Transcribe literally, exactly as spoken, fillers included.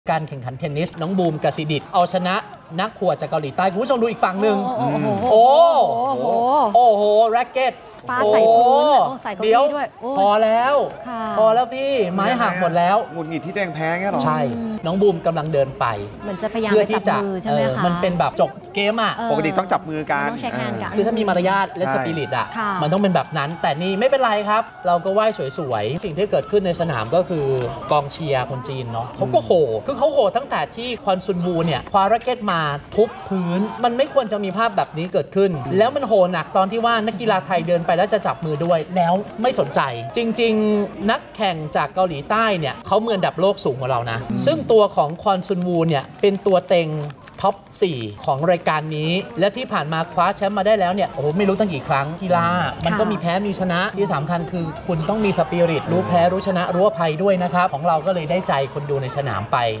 การแข่งขันเทนนิสน้องบูมกสิดิษฐ์เอาชนะนักขวดจากเกาหลีใต้คุณผู้ชมดูอีกฝั่งหนึ่งโอ้โหโอ้โหแร็กเก็ตฟาใส่พื้นใส่เก้าอี้ด้วยพอแล้วพอแล้วพี่ไม้หักหมดแล้วหงุดหงิดที่แดงแพ้แค่หรอใช่น้องบูมกำลังเดินไปเหมือนจะพยายามจับมือใช่ไหมคะมันเป็นแบบจบเกมอ่ะปกติต้องจับมือกันต้องเช็คแฮนด์กันคือถ้ามีมารยาทและสปิริตอ่ะมันต้องเป็นแบบนั้นแต่นี่ไม่เป็นไรครับเราก็ไหว้สวยๆสิ่งที่เกิดขึ้นในสนามก็คือกองเชียร์คนจีนเนาะเขาก็โห่คือเขาโห่ตั้งแต่ที่ควอนซุนวูเนี่ยคว้าแร็กเก็ตมาทุบพื้นมันไม่ควรจะมีภาพแบบนี้เกิดขึ้นแล้วมันโห่หนักตอนที่ว่านักกีฬาไทยเดินไปแล้วจะจับมือด้วยแล้วไม่สนใจจริงๆนักแข่งจากเกาหลีใต้เนี่ยเขามืออันดับโลกสูงกว่าเรานะซึ่งตัวของควอนซุนวูเนี่ยเป็นตัวเต็งท็อปสี่ของรายการนี้และที่ผ่านมาคว้าแชมป์มาได้แล้วเนี่ยโอ้โหไม่รู้ตั้งกี่ครั้งกีฬามันก็มีแพ้มีชนะที่สำคัญคือคุณต้องมีสปิริตรู้แพ้รู้ชนะรู้อภัยด้วยนะครับของเราก็เลยได้ใจคนดูในสนามไป